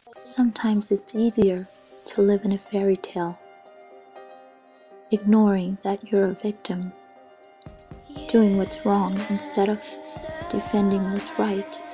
Sometimes it's easier to live in a fairy tale, ignoring that you're a victim, doing what's wrong instead of defending what's right.